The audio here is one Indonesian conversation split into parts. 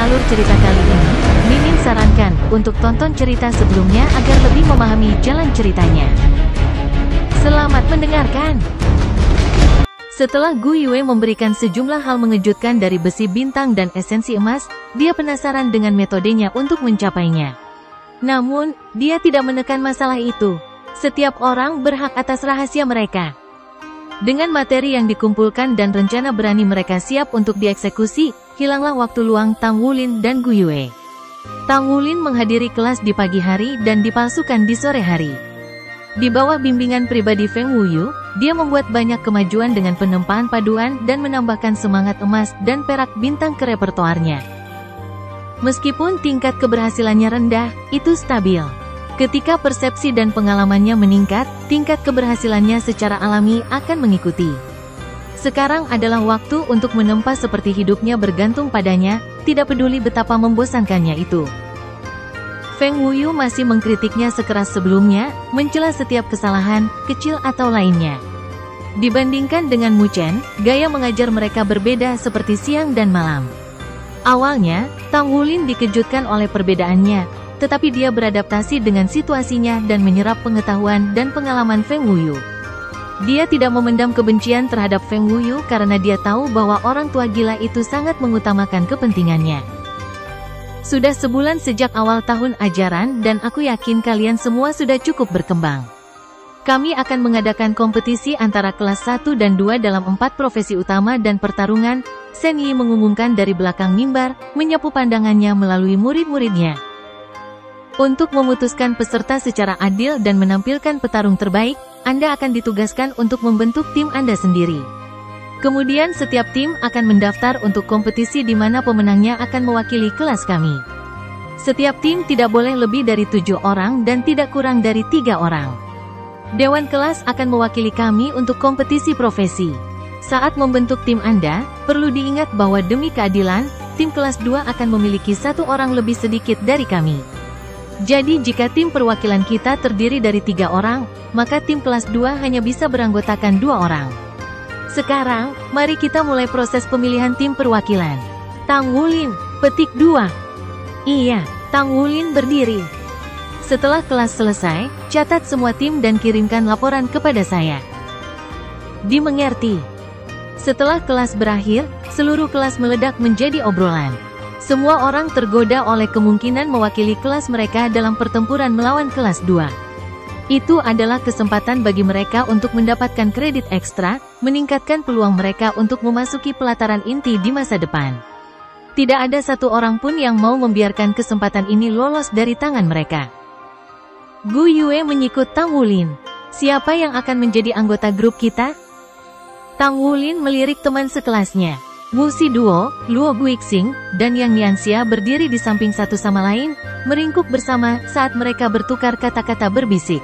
alur cerita kali ini, Mimin sarankan untuk tonton cerita sebelumnya agar lebih memahami jalan ceritanya. Selamat mendengarkan! Setelah Gu Yue memberikan sejumlah hal mengejutkan dari besi bintang dan esensi emas, dia penasaran dengan metodenya untuk mencapainya. Namun, dia tidak menekan masalah itu. Setiap orang berhak atas rahasia mereka. Dengan materi yang dikumpulkan dan rencana berani mereka siap untuk dieksekusi, hilanglah waktu luang Tang Wulin dan Gu Yue. Tang Wulin menghadiri kelas di pagi hari dan dipalsukan di sore hari. Di bawah bimbingan pribadi Feng Wuyu, dia membuat banyak kemajuan dengan penempaan paduan dan menambahkan semangat emas dan perak bintang ke repertoarnya. Meskipun tingkat keberhasilannya rendah, itu stabil. Ketika persepsi dan pengalamannya meningkat, tingkat keberhasilannya secara alami akan mengikuti. Sekarang adalah waktu untuk menempa seperti hidupnya bergantung padanya, tidak peduli betapa membosankannya itu. Feng Wuyu masih mengkritiknya sekeras sebelumnya, mencela setiap kesalahan, kecil atau lainnya. Dibandingkan dengan Mu Chen, gaya mengajar mereka berbeda seperti siang dan malam. Awalnya, Tang Wulin dikejutkan oleh perbedaannya, tetapi dia beradaptasi dengan situasinya dan menyerap pengetahuan dan pengalaman Feng Wuyu. Dia tidak memendam kebencian terhadap Feng Wuyu karena dia tahu bahwa orang tua gila itu sangat mengutamakan kepentingannya. Sudah sebulan sejak awal tahun ajaran dan aku yakin kalian semua sudah cukup berkembang. Kami akan mengadakan kompetisi antara kelas 1 dan 2 dalam 4 profesi utama dan pertarungan, Shen Yi mengumumkan dari belakang mimbar, menyapu pandangannya melalui murid-muridnya. Untuk memutuskan peserta secara adil dan menampilkan petarung terbaik, Anda akan ditugaskan untuk membentuk tim Anda sendiri. Kemudian setiap tim akan mendaftar untuk kompetisi di mana pemenangnya akan mewakili kelas kami. Setiap tim tidak boleh lebih dari 7 orang dan tidak kurang dari 3 orang. Dewan kelas akan mewakili kami untuk kompetisi profesi. Saat membentuk tim Anda, perlu diingat bahwa demi keadilan, tim kelas 2 akan memiliki 1 orang lebih sedikit dari kami. Jadi jika tim perwakilan kita terdiri dari 3 orang, maka tim kelas 2 hanya bisa beranggotakan 2 orang. Sekarang, mari kita mulai proses pemilihan tim perwakilan. Tang Wulin, petik 2. Iya, Tang Wulin berdiri. Setelah kelas selesai, catat semua tim dan kirimkan laporan kepada saya. Dimengerti. Setelah kelas berakhir, seluruh kelas meledak menjadi obrolan. Semua orang tergoda oleh kemungkinan mewakili kelas mereka dalam pertempuran melawan kelas 2. Itu adalah kesempatan bagi mereka untuk mendapatkan kredit ekstra, meningkatkan peluang mereka untuk memasuki pelataran inti di masa depan. Tidak ada satu orang pun yang mau membiarkan kesempatan ini lolos dari tangan mereka. Gu Yue menyikut Tang Wulin. Siapa yang akan menjadi anggota grup kita? Tang Wulin melirik teman sekelasnya. Wu Siduo, Luo Guixing, dan Yang Nianxia berdiri di samping satu sama lain, meringkuk bersama saat mereka bertukar kata-kata berbisik.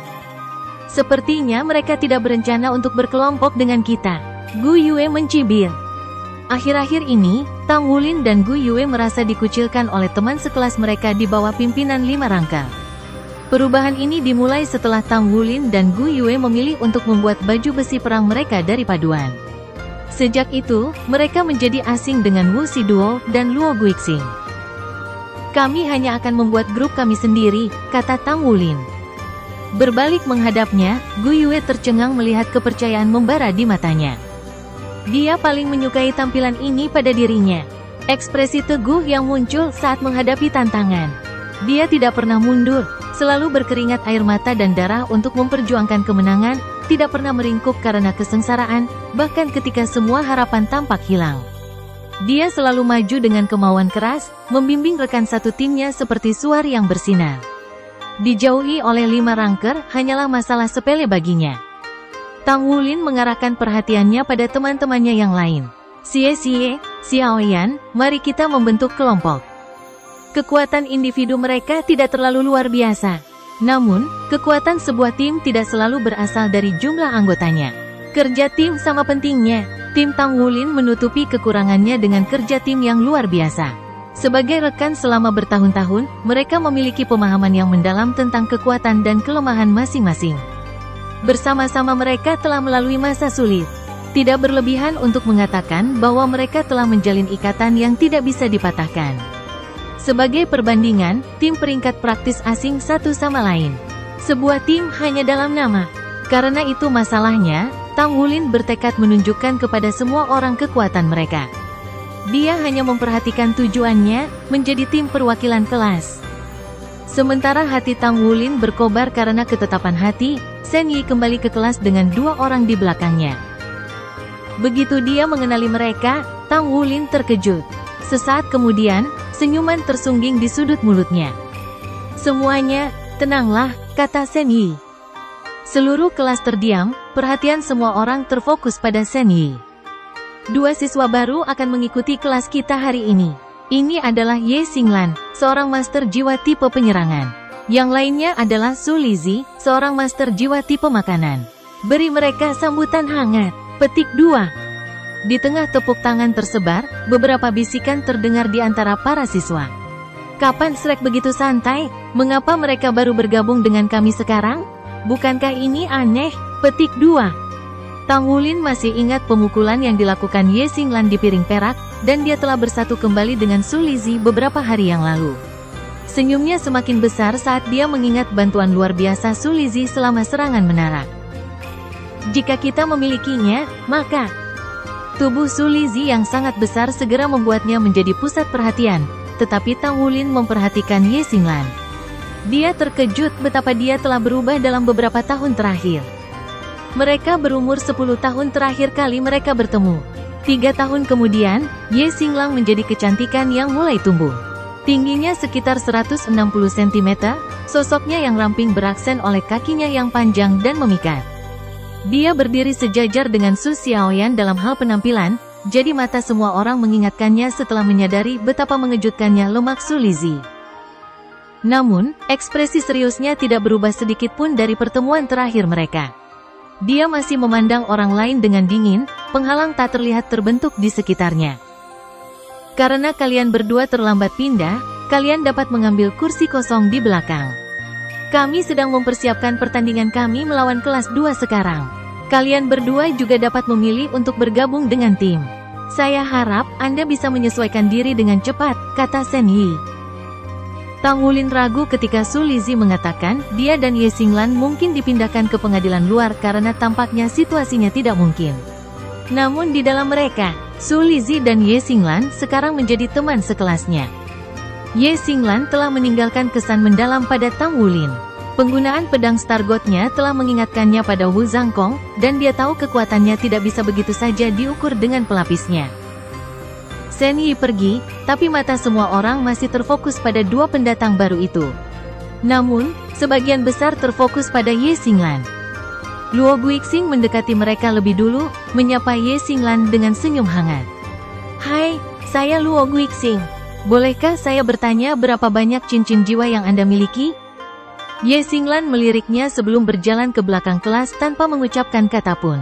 Sepertinya mereka tidak berencana untuk berkelompok dengan kita. Gu Yue mencibir. Akhir-akhir ini, Tang Wulin dan Gu Yue merasa dikucilkan oleh teman sekelas mereka di bawah pimpinan 5 rangka. Perubahan ini dimulai setelah Tang Wulin dan Gu Yue memilih untuk membuat baju besi perang mereka dari paduan. Sejak itu, mereka menjadi asing dengan Wu Siduo dan Luo Guixing. Kami hanya akan membuat grup kami sendiri, kata Tang Wulin. Berbalik menghadapnya, Gu Yue tercengang melihat kepercayaan membara di matanya. Dia paling menyukai tampilan ini pada dirinya. Ekspresi teguh yang muncul saat menghadapi tantangan. Dia tidak pernah mundur, selalu berkeringat air mata dan darah untuk memperjuangkan kemenangan, tidak pernah meringkuk karena kesengsaraan, bahkan ketika semua harapan tampak hilang. Dia selalu maju dengan kemauan keras, membimbing rekan satu timnya seperti suar yang bersinar. Dijauhi oleh 5 ranker hanyalah masalah sepele baginya. Tang Wulin mengarahkan perhatiannya pada teman-temannya yang lain. Xie, Xiaoyan, mari kita membentuk kelompok. Kekuatan individu mereka tidak terlalu luar biasa. Namun, kekuatan sebuah tim tidak selalu berasal dari jumlah anggotanya. Kerja tim sama pentingnya. Tim Tang Wulin menutupi kekurangannya dengan kerja tim yang luar biasa. Sebagai rekan selama bertahun-tahun, mereka memiliki pemahaman yang mendalam tentang kekuatan dan kelemahan masing-masing. Bersama-sama mereka telah melalui masa sulit. Tidak berlebihan untuk mengatakan bahwa mereka telah menjalin ikatan yang tidak bisa dipatahkan. Sebagai perbandingan, tim peringkat praktis asing satu sama lain. Sebuah tim hanya dalam nama. Karena itu masalahnya, Tang Wulin bertekad menunjukkan kepada semua orang kekuatan mereka. Dia hanya memperhatikan tujuannya, menjadi tim perwakilan kelas. Sementara hati Tang Wulin berkobar karena ketetapan hati, Shen Yi kembali ke kelas dengan 2 orang di belakangnya. Begitu dia mengenali mereka, Tang Wulin terkejut. Sesaat kemudian, senyuman tersungging di sudut mulutnya. "Semuanya, tenanglah," kata Shen Yi. Seluruh kelas terdiam, perhatian semua orang terfokus pada Shen Yi. 2 siswa baru akan mengikuti kelas kita hari ini. Ini adalah Ye Xinglan, seorang master jiwa tipe penyerangan. Yang lainnya adalah Su Lizi, seorang master jiwa tipe makanan. Beri mereka sambutan hangat. Petik 2. Di tengah tepuk tangan tersebar, beberapa bisikan terdengar di antara para siswa. "Kapan Shrek begitu santai? Mengapa mereka baru bergabung dengan kami sekarang? Bukankah ini aneh?" Petik 2. Tang Wulin masih ingat pemukulan yang dilakukan Ye Xinglan di piring perak, dan dia telah bersatu kembali dengan Su Lizi beberapa hari yang lalu. Senyumnya semakin besar saat dia mengingat bantuan luar biasa Su Lizi selama serangan menara. Jika kita memilikinya, maka tubuh Su Lizi yang sangat besar segera membuatnya menjadi pusat perhatian, tetapi Tang Wulin memperhatikan Ye Xinglan. Dia terkejut betapa dia telah berubah dalam beberapa tahun terakhir. Mereka berumur 10 tahun terakhir kali mereka bertemu. 3 tahun kemudian, Ye Xinglan menjadi kecantikan yang mulai tumbuh. Tingginya sekitar 160 cm, sosoknya yang ramping beraksen oleh kakinya yang panjang dan memikat. Dia berdiri sejajar dengan Su Xiaoyan dalam hal penampilan, jadi mata semua orang mengingatkannya setelah menyadari betapa mengejutkannya lemak Su Lizi. Namun, ekspresi seriusnya tidak berubah sedikit pun dari pertemuan terakhir mereka. Dia masih memandang orang lain dengan dingin, penghalang tak terlihat terbentuk di sekitarnya. "Karena kalian berdua terlambat pindah, kalian dapat mengambil kursi kosong di belakang. Kami sedang mempersiapkan pertandingan kami melawan kelas 2 sekarang. Kalian berdua juga dapat memilih untuk bergabung dengan tim. Saya harap Anda bisa menyesuaikan diri dengan cepat," kata Shen Yi. Tang Wulin ragu ketika Su Lizi mengatakan dia dan Ye Xinglan mungkin dipindahkan ke pengadilan luar karena tampaknya situasinya tidak mungkin. Namun di dalam mereka, Su Lizi dan Ye Xinglan sekarang menjadi teman sekelasnya. Ye Xinglan telah meninggalkan kesan mendalam pada Tang Wulin. Penggunaan pedang Stargot-nya telah mengingatkannya pada Wu Zhangkong, dan dia tahu kekuatannya tidak bisa begitu saja diukur dengan pelapisnya. Shen Yi pergi, tapi mata semua orang masih terfokus pada 2 pendatang baru itu. Namun, sebagian besar terfokus pada Ye Xinglan. Luo Guixing mendekati mereka lebih dulu, menyapa Ye Xinglan dengan senyum hangat. "Hai, saya Luo Guixing. Bolehkah saya bertanya berapa banyak cincin jiwa yang Anda miliki?" Ye Xinglan meliriknya sebelum berjalan ke belakang kelas tanpa mengucapkan kata pun.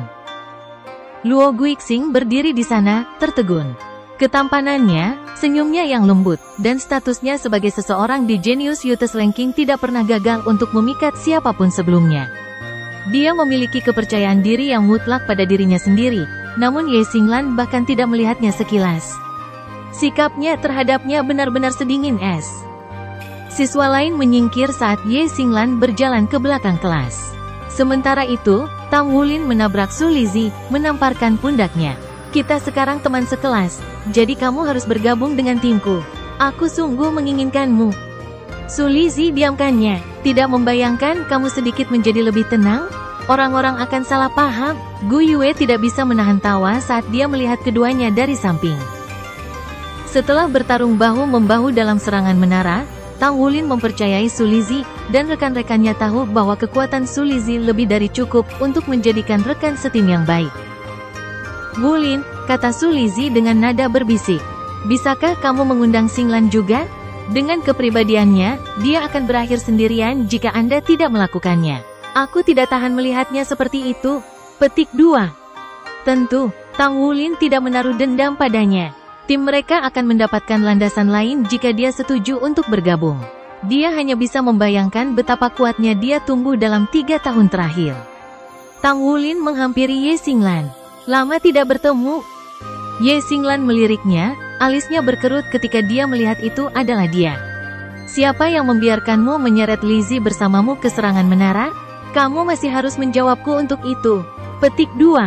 Luo Guixing berdiri di sana, tertegun. Ketampanannya, senyumnya yang lembut, dan statusnya sebagai seseorang di Genius Youth Ranking tidak pernah gagal untuk memikat siapapun sebelumnya. Dia memiliki kepercayaan diri yang mutlak pada dirinya sendiri, namun Ye Xinglan bahkan tidak melihatnya sekilas. Sikapnya terhadapnya benar-benar sedingin es. Siswa lain menyingkir saat Ye Xinglan berjalan ke belakang kelas. Sementara itu, Tang Wulin menabrak Su Lizi, menamparkan pundaknya. "Kita sekarang teman sekelas, jadi kamu harus bergabung dengan timku. Aku sungguh menginginkanmu." Su Lizi diamkannya. "Tidak membayangkan kamu sedikit menjadi lebih tenang? Orang-orang akan salah paham." Gu Yue tidak bisa menahan tawa saat dia melihat keduanya dari samping. Setelah bertarung bahu-membahu dalam serangan menara, Tang Wulin mempercayai Su Lizi, dan rekan-rekannya tahu bahwa kekuatan Su Lizi lebih dari cukup untuk menjadikan rekan setim yang baik. "Wulin," kata Su Lizi dengan nada berbisik, "bisakah kamu mengundang Xinglan juga? Dengan kepribadiannya, dia akan berakhir sendirian jika Anda tidak melakukannya. Aku tidak tahan melihatnya seperti itu." Petik 2. Tentu, Tang Wulin tidak menaruh dendam padanya. Tim mereka akan mendapatkan landasan lain jika dia setuju untuk bergabung. Dia hanya bisa membayangkan betapa kuatnya dia tumbuh dalam 3 tahun terakhir. Tang Wulin menghampiri Ye Xinglan. Lama tidak bertemu. Ye Xinglan meliriknya, alisnya berkerut ketika dia melihat itu adalah dia. Siapa yang membiarkanmu menyeret Lizzie bersamamu ke serangan menara? Kamu masih harus menjawabku untuk itu. Petik 2.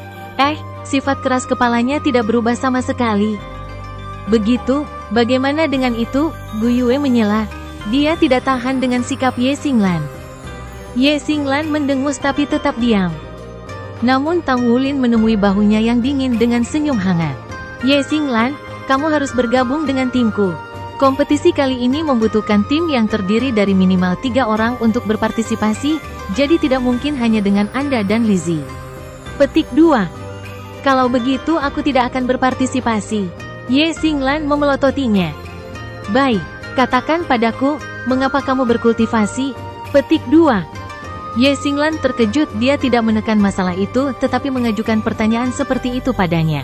Sifat keras kepalanya tidak berubah sama sekali. Begitu, bagaimana dengan itu? Gu Yue menyela. Dia tidak tahan dengan sikap Ye Xinglan. Ye Xinglan mendengus tapi tetap diam. Namun Tang Wulin menemui bahunya yang dingin dengan senyum hangat. Ye Xinglan, kamu harus bergabung dengan timku. Kompetisi kali ini membutuhkan tim yang terdiri dari minimal 3 orang untuk berpartisipasi, jadi tidak mungkin hanya dengan Anda dan Lizzie. Petik 2. Kalau begitu aku tidak akan berpartisipasi. Ye Xinglan memelototinya. Baik, katakan padaku, mengapa kamu berkultivasi? Petik 2. Ye Xinglan terkejut, dia tidak menekan masalah itu tetapi mengajukan pertanyaan seperti itu padanya.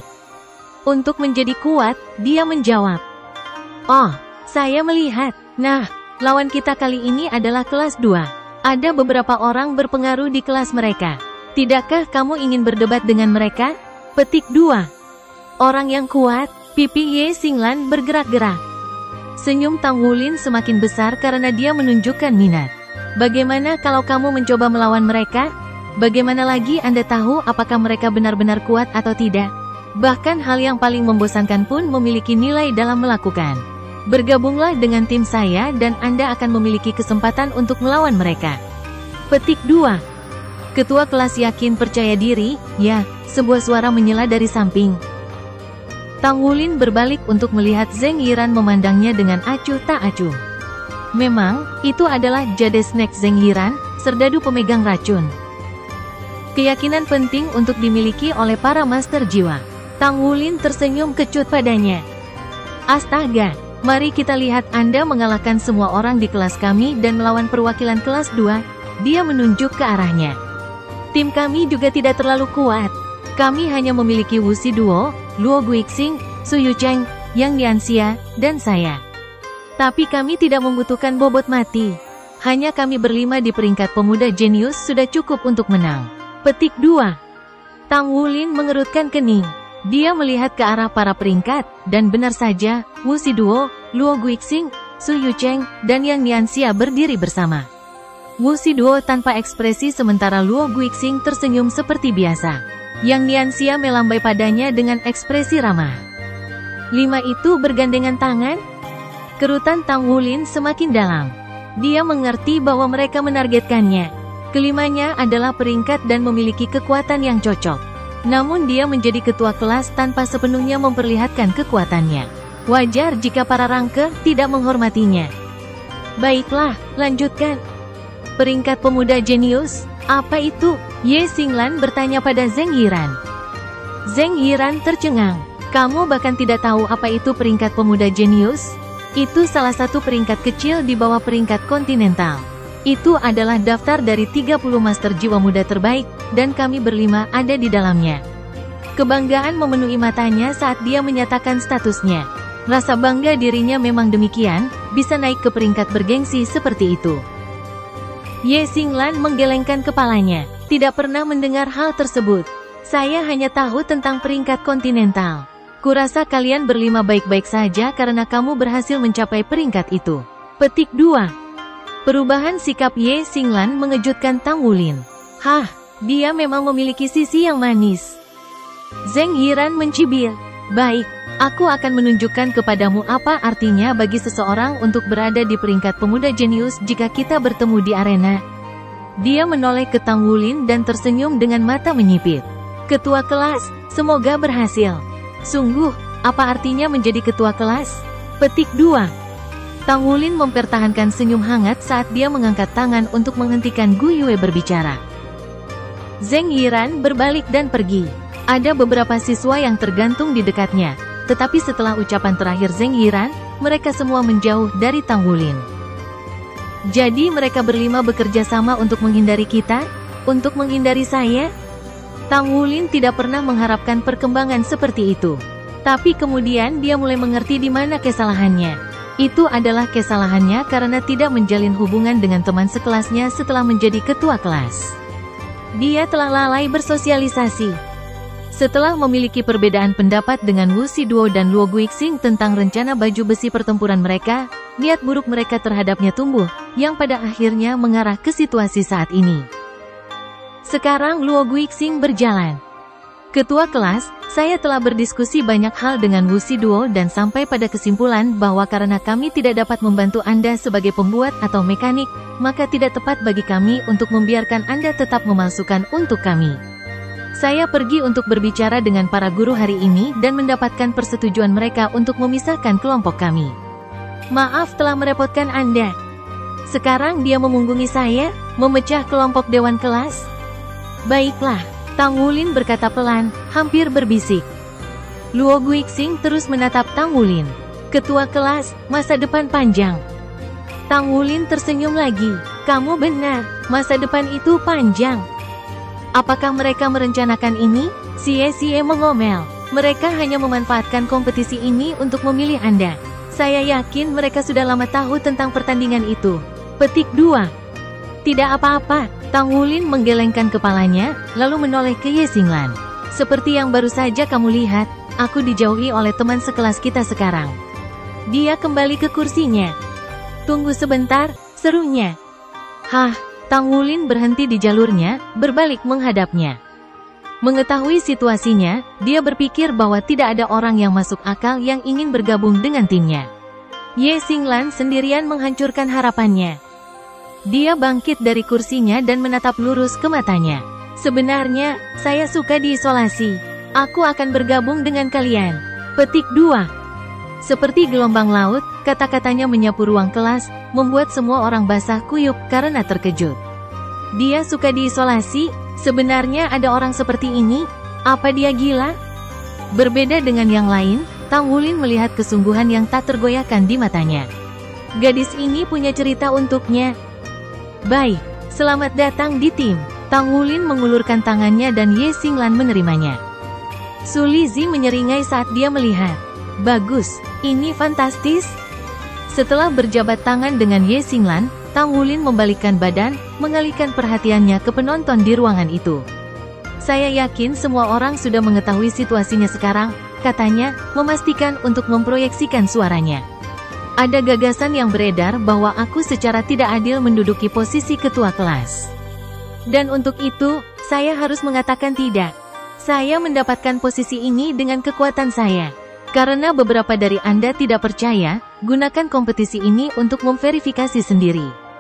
Untuk menjadi kuat, dia menjawab. Oh, saya melihat. Nah, lawan kita kali ini adalah kelas 2. Ada beberapa orang berpengaruh di kelas mereka. Tidakkah kamu ingin berdebat dengan mereka? Petik 2. Orang yang kuat, pipi Ye Xinglan bergerak-gerak. Senyum Tang Wulin semakin besar karena dia menunjukkan minat. Bagaimana kalau kamu mencoba melawan mereka? Bagaimana lagi Anda tahu apakah mereka benar-benar kuat atau tidak? Bahkan hal yang paling membosankan pun memiliki nilai dalam melakukan. Bergabunglah dengan tim saya dan Anda akan memiliki kesempatan untuk melawan mereka. Petik 2. Ketua kelas yakin percaya diri, ya, sebuah suara menyela dari samping. Tang Wulin berbalik untuk melihat Zheng Yiran memandangnya dengan acuh tak acuh. Memang, itu adalah Jade Snake Zheng Yiran, serdadu pemegang racun. Keyakinan penting untuk dimiliki oleh para master jiwa. Tang Wulin tersenyum kecut padanya. Astaga, mari kita lihat Anda mengalahkan semua orang di kelas kami dan melawan perwakilan kelas 2, dia menunjuk ke arahnya. Tim kami juga tidak terlalu kuat. Kami hanya memiliki Wu Shiduo, Luo Guixing, Su Yucheng, Yang Nianxia, dan saya. Tapi kami tidak membutuhkan bobot mati. Hanya kami berlima di peringkat pemuda jenius sudah cukup untuk menang. Petik 2. Tang Wulin mengerutkan kening. Dia melihat ke arah para peringkat, dan benar saja, Wu Shiduo, Luo Guixing, Su Yucheng, dan Yang Nianxia berdiri bersama. Wu Shiduo tanpa ekspresi sementara Luo Guixing tersenyum seperti biasa. Yang Nianxia melambai padanya dengan ekspresi ramah. 5 itu bergandengan tangan? Kerutan Tang Wulin semakin dalam. Dia mengerti bahwa mereka menargetkannya. Kelimanya adalah peringkat dan memiliki kekuatan yang cocok. Namun dia menjadi ketua kelas tanpa sepenuhnya memperlihatkan kekuatannya. Wajar jika para ranker tidak menghormatinya. Baiklah, lanjutkan. Peringkat pemuda jenius, apa itu? Ye Xinglan bertanya pada Zheng Yiran. Zheng Yiran tercengang. Kamu bahkan tidak tahu apa itu peringkat pemuda jenius? Itu salah satu peringkat kecil di bawah peringkat kontinental. Itu adalah daftar dari 30 master jiwa muda terbaik, dan kami berlima ada di dalamnya. Kebanggaan memenuhi matanya saat dia menyatakan statusnya. Rasa bangga dirinya memang demikian, bisa naik ke peringkat bergengsi seperti itu. Ye Xinglan menggelengkan kepalanya, tidak pernah mendengar hal tersebut. Saya hanya tahu tentang peringkat kontinental. Kurasa kalian berlima baik-baik saja karena kamu berhasil mencapai peringkat itu. Petik 2. Perubahan sikap Ye Xinglan mengejutkan Tang Wulin. Hah, dia memang memiliki sisi yang manis. Zheng Yiran mencibir. Baik, aku akan menunjukkan kepadamu apa artinya bagi seseorang untuk berada di peringkat pemuda jenius jika kita bertemu di arena. Dia menoleh ke Tang Wulin dan tersenyum dengan mata menyipit. Ketua kelas, semoga berhasil. Sungguh, apa artinya menjadi ketua kelas? Petik 2. Tang Wulin mempertahankan senyum hangat saat dia mengangkat tangan untuk menghentikan Gu Yue berbicara. Zheng Yiran berbalik dan pergi. Ada beberapa siswa yang tergantung di dekatnya, tetapi setelah ucapan terakhir Zheng Yiran, mereka semua menjauh dari Tang Wulin. Jadi mereka berlima bekerja sama untuk menghindari kita? Untuk menghindari saya? Tang Wulin tidak pernah mengharapkan perkembangan seperti itu. Tapi kemudian dia mulai mengerti di mana kesalahannya. Itu adalah kesalahannya karena tidak menjalin hubungan dengan teman sekelasnya setelah menjadi ketua kelas. Dia telah lalai bersosialisasi. Setelah memiliki perbedaan pendapat dengan Wu Shiduo dan Luo Guixing tentang rencana baju besi pertempuran mereka, niat buruk mereka terhadapnya tumbuh, yang pada akhirnya mengarah ke situasi saat ini. Sekarang Luo Guixing berjalan. Ketua kelas, saya telah berdiskusi banyak hal dengan Wu Shiduo dan sampai pada kesimpulan bahwa karena kami tidak dapat membantu Anda sebagai pembuat atau mekanik, maka tidak tepat bagi kami untuk membiarkan Anda tetap memalsukan untuk kami. Saya pergi untuk berbicara dengan para guru hari ini dan mendapatkan persetujuan mereka untuk memisahkan kelompok kami. Maaf telah merepotkan Anda. Sekarang dia memunggungi saya, memecah kelompok dewan kelas. Baiklah, Tang Wulin berkata pelan, hampir berbisik. Luo Guixing terus menatap Tang Wulin. Ketua kelas, masa depan panjang. Tang Wulin tersenyum lagi. Kamu benar, masa depan itu panjang. Apakah mereka merencanakan ini? Xie mengomel. Mereka hanya memanfaatkan kompetisi ini untuk memilih Anda. Saya yakin mereka sudah lama tahu tentang pertandingan itu. Petik 2. Tidak apa-apa. Tang Wulin menggelengkan kepalanya, lalu menoleh ke Ye Xinglan. Seperti yang baru saja kamu lihat, aku dijauhi oleh teman sekelas kita sekarang. Dia kembali ke kursinya. Tunggu sebentar, serunya. Hah? Tang Wulin berhenti di jalurnya, berbalik menghadapnya. Mengetahui situasinya, dia berpikir bahwa tidak ada orang yang masuk akal yang ingin bergabung dengan timnya. Ye Xinglan sendirian menghancurkan harapannya. Dia bangkit dari kursinya dan menatap lurus ke matanya. Sebenarnya, saya suka diisolasi. Aku akan bergabung dengan kalian. Petik 2. Seperti gelombang laut, kata-katanya menyapu ruang kelas, membuat semua orang basah kuyup karena terkejut. Dia suka diisolasi? Sebenarnya ada orang seperti ini? Apa dia gila? Berbeda dengan yang lain, Tang Wulin melihat kesungguhan yang tak tergoyahkan di matanya. Gadis ini punya cerita untuknya. Baik, selamat datang di tim. Tang Wulin mengulurkan tangannya dan Ye Xinglan menerimanya. Su Lizhi menyeringai saat dia melihat. Bagus, ini fantastis. Setelah berjabat tangan dengan Ye Xinglan, Tang Wulin membalikkan badan, mengalihkan perhatiannya ke penonton di ruangan itu. Saya yakin semua orang sudah mengetahui situasinya sekarang, katanya, memastikan untuk memproyeksikan suaranya. Ada gagasan yang beredar bahwa aku secara tidak adil menduduki posisi ketua kelas. Dan untuk itu, saya harus mengatakan tidak. Saya mendapatkan posisi ini dengan kekuatan saya. Karena beberapa dari Anda tidak percaya, gunakan kompetisi ini untuk memverifikasi sendiri.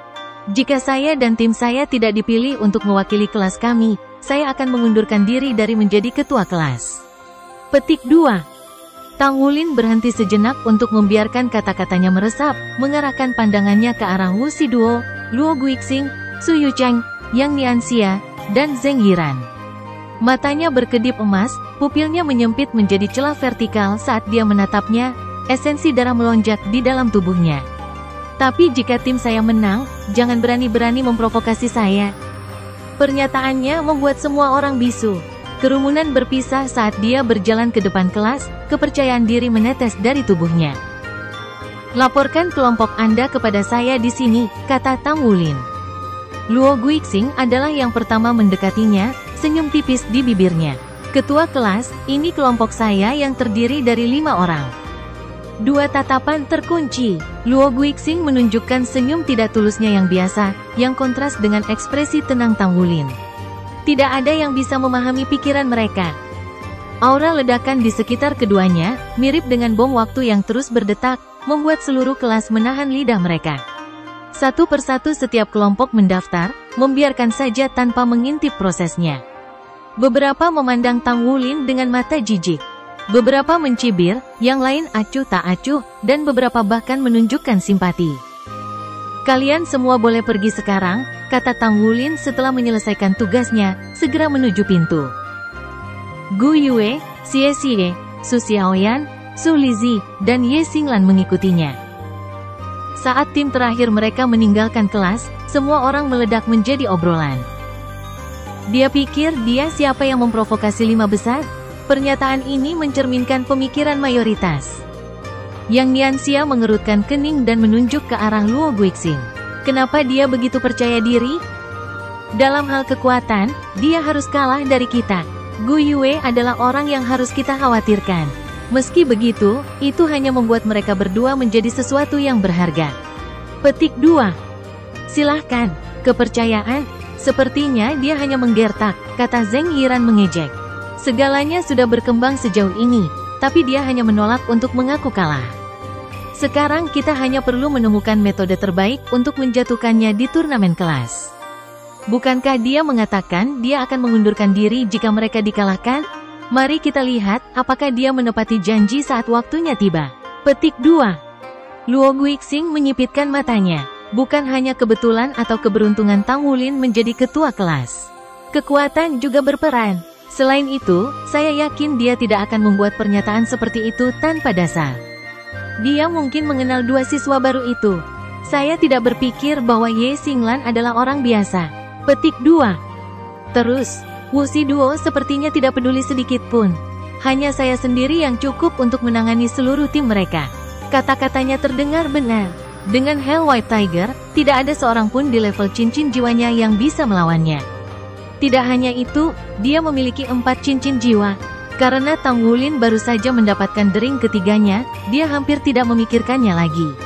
Jika saya dan tim saya tidak dipilih untuk mewakili kelas kami, saya akan mengundurkan diri dari menjadi ketua kelas. Petik 2. Tang Wulin berhenti sejenak untuk membiarkan kata-katanya meresap, mengarahkan pandangannya ke arah Wu Shiduo, Luo Guixing, Su Yucheng, Yang Nianxia, dan Zheng Yiran. Matanya berkedip emas, pupilnya menyempit menjadi celah vertikal saat dia menatapnya, esensi darah melonjak di dalam tubuhnya. Tapi jika tim saya menang, jangan berani-berani memprovokasi saya. Pernyataannya membuat semua orang bisu. Kerumunan berpisah saat dia berjalan ke depan kelas, kepercayaan diri menetes dari tubuhnya. Laporkan kelompok Anda kepada saya di sini, kata Tang Wulin. Luo Guixing adalah yang pertama mendekatinya, senyum tipis di bibirnya. Ketua kelas, ini kelompok saya yang terdiri dari 5 orang. 2 tatapan terkunci. Luo Guixing menunjukkan senyum tidak tulusnya yang biasa, yang kontras dengan ekspresi tenang Tang Wulin. Tidak ada yang bisa memahami pikiran mereka. Aura ledakan di sekitar keduanya, mirip dengan bom waktu yang terus berdetak, membuat seluruh kelas menahan lidah mereka. Satu persatu setiap kelompok mendaftar, membiarkan saja tanpa mengintip prosesnya. Beberapa memandang Tang Wulin dengan mata jijik. Beberapa mencibir, yang lain acuh tak acuh, dan beberapa bahkan menunjukkan simpati. Kalian semua boleh pergi sekarang, kata Tang Wulin setelah menyelesaikan tugasnya, segera menuju pintu. Gu Yue, Xie, Su Xiaoyan, Su Lizhi, dan Ye Xinglan mengikutinya. Saat tim terakhir mereka meninggalkan kelas, semua orang meledak menjadi obrolan. Dia pikir dia siapa yang memprovokasi 5 besar? Pernyataan ini mencerminkan pemikiran mayoritas. Yang Nianxia mengerutkan kening dan menunjuk ke arah Luo Guixing. Kenapa dia begitu percaya diri? Dalam hal kekuatan, dia harus kalah dari kita. Gu Yue adalah orang yang harus kita khawatirkan. Meski begitu, itu hanya membuat mereka berdua menjadi sesuatu yang berharga. Petik 2. Silahkan, kepercayaan. Sepertinya dia hanya menggertak, kata Zheng Yiran mengejek. Segalanya sudah berkembang sejauh ini, tapi dia hanya menolak untuk mengaku kalah. Sekarang kita hanya perlu menemukan metode terbaik untuk menjatuhkannya di turnamen kelas. Bukankah dia mengatakan dia akan mengundurkan diri jika mereka dikalahkan? Mari kita lihat apakah dia menepati janji saat waktunya tiba. Petik 2. Luo Guixing menyipitkan matanya. Bukan hanya kebetulan atau keberuntungan Tang Wulin menjadi ketua kelas. Kekuatan juga berperan. Selain itu, saya yakin dia tidak akan membuat pernyataan seperti itu tanpa dasar. Dia mungkin mengenal dua siswa baru itu. Saya tidak berpikir bahwa Ye Xinglan adalah orang biasa. Petik 2. Terus, Wu Shiduo sepertinya tidak peduli sedikit pun. Hanya saya sendiri yang cukup untuk menangani seluruh tim mereka. Kata-katanya terdengar benar. Dengan Hell White Tiger, tidak ada seorang pun di level cincin jiwanya yang bisa melawannya. Tidak hanya itu, dia memiliki 4 cincin jiwa. Karena Tang Wulin baru saja mendapatkan dering ketiganya, dia hampir tidak memikirkannya lagi.